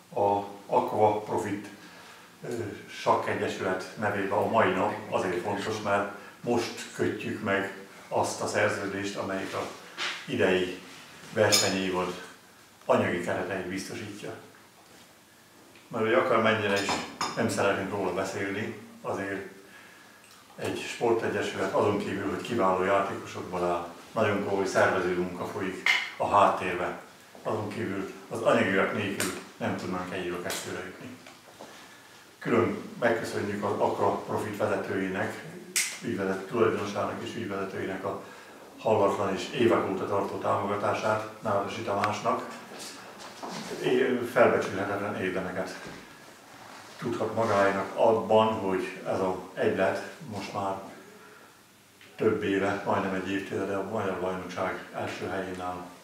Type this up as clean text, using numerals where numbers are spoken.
A Aqua Profit Sakkegyesület nevében a mai nap azért fontos, mert most kötjük meg azt a szerződést, amelyik az idei versenyévad anyagi kereteit biztosítja. Mert hogy akármennyire is nem szeretnénk róla beszélni, azért egy sportegyesület azon kívül, hogy kiváló játékosokból áll, nagyon komoly szervező munka folyik a háttérben. Azon kívül az anyagiak nélkül nem tudnánk egyről kettőre jutni. Külön megköszönjük az Aqua Profit vezetőinek, tulajdonosának és ügyvezetőinek a hallatlan és évek óta tartó támogatását Nárosi Tamásnak. Felbecsülhetetlen érdemeket tudhat magáénak abban, hogy ez az egylet most már több éve, majdnem egy évtizede a Magyar Bajnokság első helyén áll.